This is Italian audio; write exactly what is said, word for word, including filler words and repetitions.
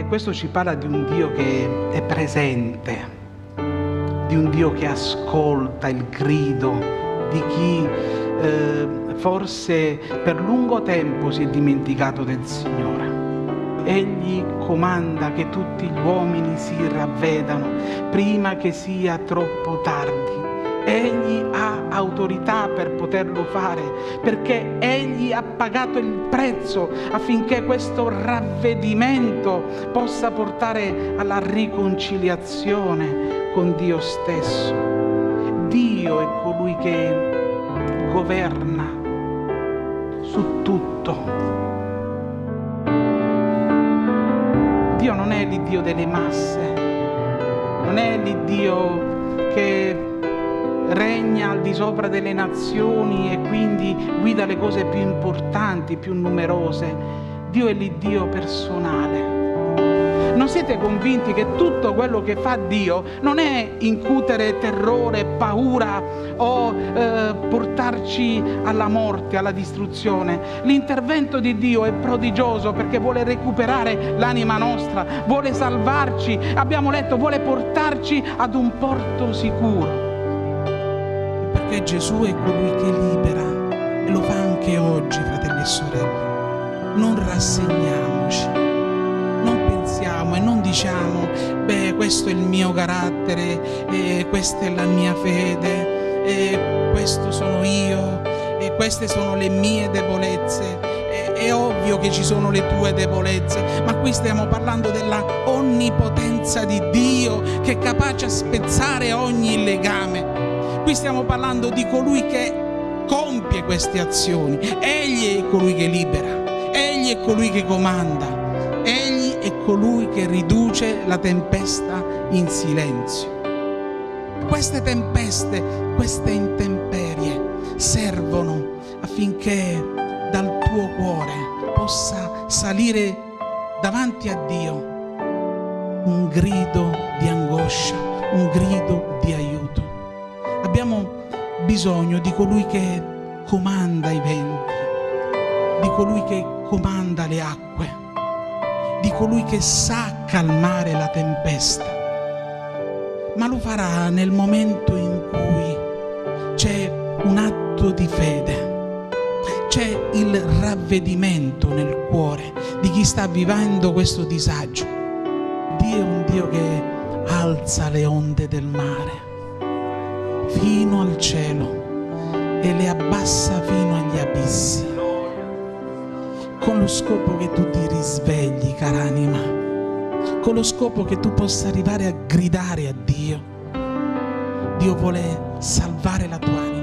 questo ci parla di un Dio che è presente, di un Dio che ascolta il grido di chi eh, forse per lungo tempo si è dimenticato del Signore. Egli comanda che tutti gli uomini si ravvedano prima che sia troppo tardi. Egli ha autorità per poterlo fare, perché Egli ha pagato il prezzo affinché questo ravvedimento possa portare alla riconciliazione con Dio stesso. Dio è colui che governa su tutto. Dio non è l'Iddio delle masse, non è l'Iddio che regna al di sopra delle nazioni e quindi guida le cose più importanti, più numerose. Dio è l'Iddio personale. Non siete convinti che tutto quello che fa Dio non è incutere terrore, paura o eh, portarci alla morte, alla distruzione? L'intervento di Dio è prodigioso perché vuole recuperare l'anima nostra, vuole salvarci, abbiamo letto, vuole portarci ad un porto sicuro. Perché Gesù è colui che libera e lo fa anche oggi, fratelli e sorelle. Non rassegniamoci, non pensiamo e non diciamo beh, questo è il mio carattere, eh, questa è la mia fede, eh, questo sono io, e queste sono le mie debolezze. Eh, è ovvio che ci sono le tue debolezze, ma qui stiamo parlando della onnipotenza di Dio che è capace a spezzare ogni legame. Qui stiamo parlando di colui che compie queste azioni. Egli è colui che libera, Egli è colui che comanda, Egli è colui che riduce la tempesta in silenzio. Queste tempeste, queste intemperie servono affinché dal tuo cuore possa salire davanti a Dio un grido di angoscia, un grido di aiuto. Abbiamo bisogno di colui che comanda i venti, di colui che comanda le acque, di colui che sa calmare la tempesta, ma lo farà nel momento in cui c'è un atto di fede, c'è il ravvedimento nel cuore di chi sta vivendo questo disagio. Dio è un Dio che alza le onde del mare fino al cielo e le abbassa fino agli abissi, con lo scopo che tu ti risvegli, cara anima, con lo scopo che tu possa arrivare a gridare a Dio. Dio vuole salvare la tua anima.